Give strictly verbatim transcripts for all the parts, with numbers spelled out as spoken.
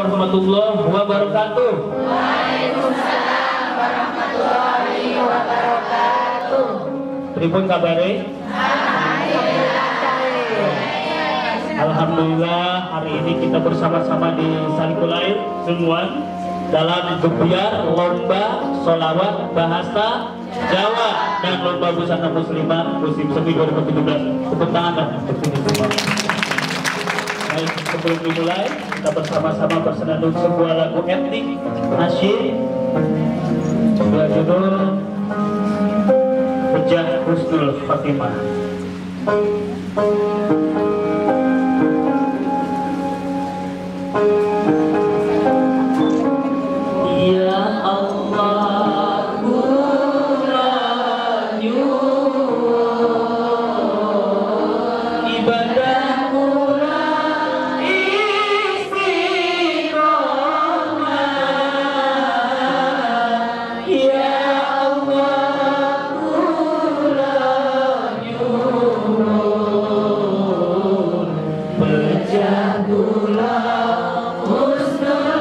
warahmatullahi wabarakatuh. Waalaikumsalam warahmatullahi wabarakatuh. Pripun kabare? Alhamdulillah, hari ini kita bersama-sama di Sarikulail semua dalam gebiar lomba sholawat bahasa Jawa dan lomba busana muslimah musim semi dua ribu tujuh belas. Tepuk tangan untuk ini semua. Baik, sebelum dimulai kita bersama-sama bersenandung sebuah lagu etnik nasyid berjudul Hujah Husnul Khotimah. Ya Allah, kula nyuwun ibadah kula istiqomah. Ya Allah, kula nyuwun pejah kula husnul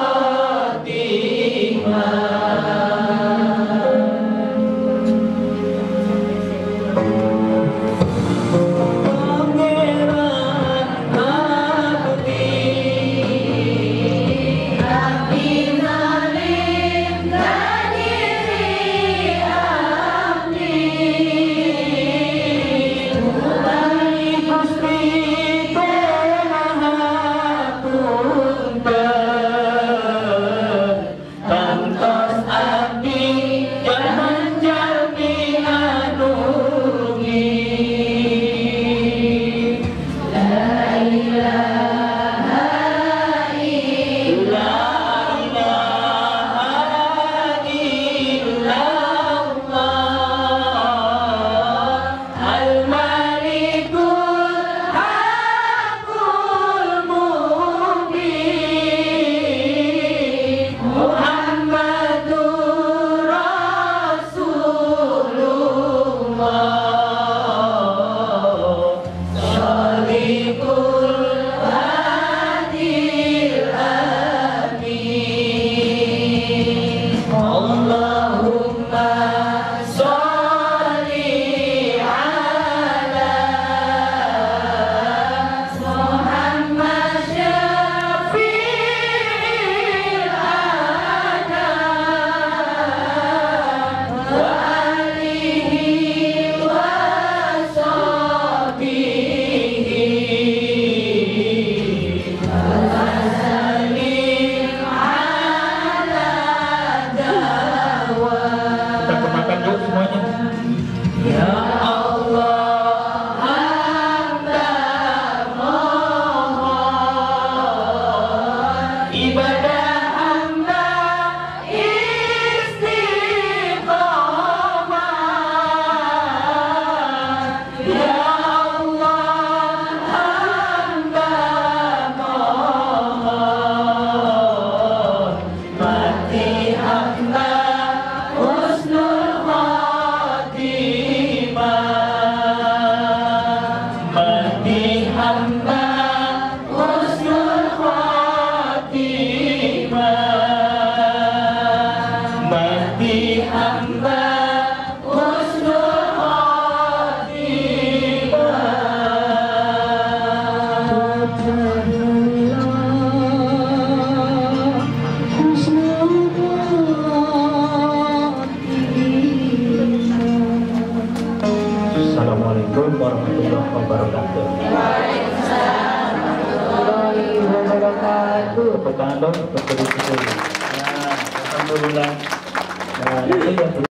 Assalamualaikum warahmatullahi wabarakatuh. Waalaikumsalam warahmatullahi wabarakatuh. Tepuk tangan dong untuk berdiri. Nah, alhamdulillah. Nah, itu yang